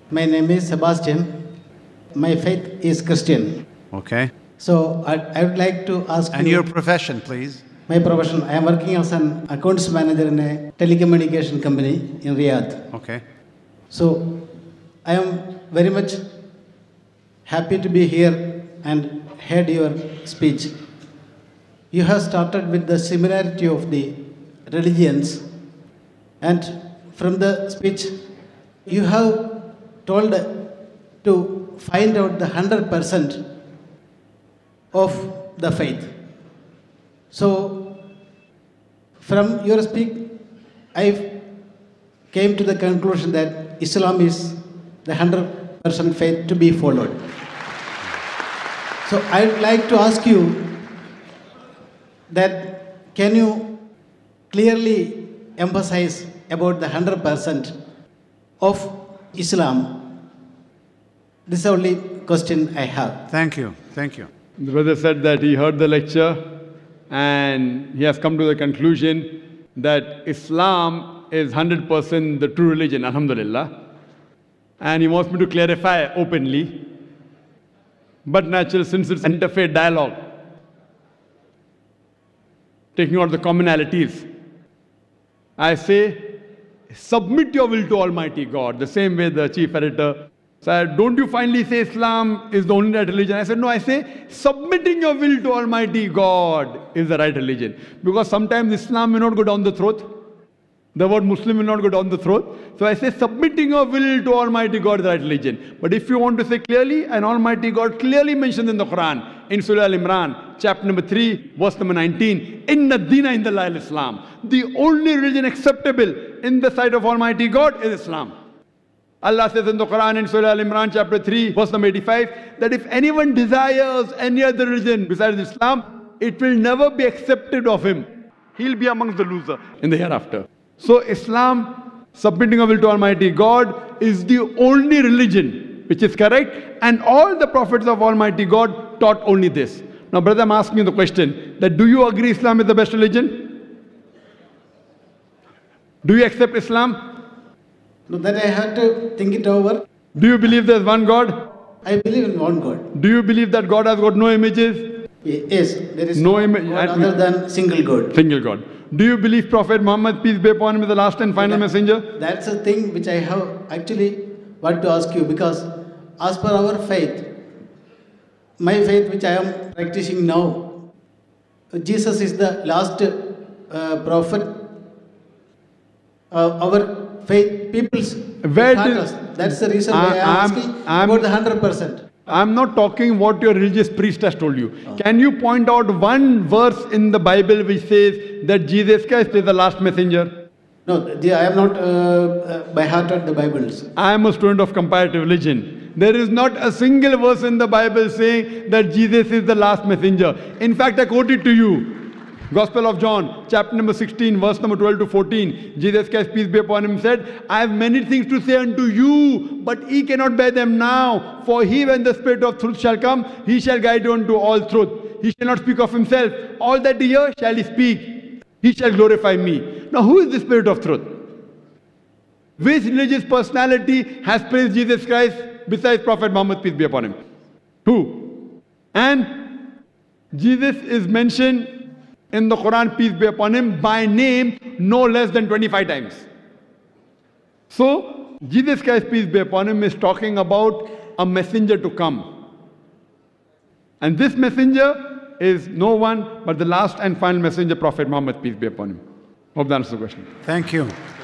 My name is Sebastian. My faith is Christian. Okay. So I would like to ask And you. your profession, please. My profession, I am working as an accounts manager in a telecommunication company in Riyadh. Okay. So I am very much happy to be here and heard your speech. You have started with the similarity of the religions, and from the speech you have told to find out the 100% of the faith. So from your speech, I came to the conclusion that Islam is the 100% faith to be followed. So I would like to ask you that can you clearly emphasize about the 100% of Islam? This is the only question I have. Thank you. Thank you. The brother said that he heard the lecture and he has come to the conclusion that Islam is 100% the true religion, alhamdulillah. And he wants me to clarify openly. But naturally, since it's an interfaith dialogue, taking out the commonalities, I say, submit your will to Almighty God. The same way the chief editor said, don't you finally say Islam is the only right religion? I said, no, I say, submitting your will to Almighty God is the right religion. Because sometimes Islam may not go down the throat. The word Muslim will not go down the throat. So I say, submitting your will to Almighty God is the right religion. But if you want to say clearly, and Almighty God clearly mentioned in the Quran, in Surah Al-Imran, chapter number 3, verse number 19, Inna Dina Indallahi al-Islam. The only religion acceptable in the sight of Almighty God is Islam. Allah says in the Quran, in Surah Al-Imran, chapter 3, verse number 85, that if anyone desires any other religion besides Islam, it will never be accepted of him. He'll be amongst the losers in the hereafter. So Islam, submitting our will to Almighty God, is the only religion which is correct, and all the prophets of Almighty God taught only this. Now, brother, I'm asking you the question that do you agree Islam is the best religion? Do you accept Islam? No, that I have to think it over. Do you believe there's one God? I believe in one God. Do you believe that God has got no images? Yes, there is No no image God other than single God. Single God. Do you believe Prophet Muhammad, peace be upon him, is the last and final messenger? That's a thing which I have actually want to ask you, because as per our faith, my faith which I am practicing now, Jesus is the last prophet. Our faith, people's Where taught did- us. That's the reason why I am asking about the 100%. I'm not talking what your religious priest has told you. Can you point out one verse in the Bible which says that Jesus Christ is the last messenger? No, I am not by heart at the Bibles. I am a student of comparative religion. There is not a single verse in the Bible saying that Jesus is the last messenger. In fact, I quote it to you. Gospel of John, chapter number 16, verse number 12 to 14. Jesus Christ, peace be upon him, said, I have many things to say unto you, but ye cannot bear them now. For he, when the Spirit of truth shall come, he shall guide you unto all truth. He shall not speak of himself. All that he hear shall he speak. He shall glorify me. Now, who is the Spirit of truth? Which religious personality has praised Jesus Christ besides Prophet Muhammad, peace be upon him? Who? And Jesus is mentioned in the Quran, peace be upon him, by name no less than 25 times. So, Jesus Christ, peace be upon him, is talking about a messenger to come. And this messenger is no one but the last and final messenger, Prophet Muhammad, peace be upon him. Hope that answers the question. Thank you.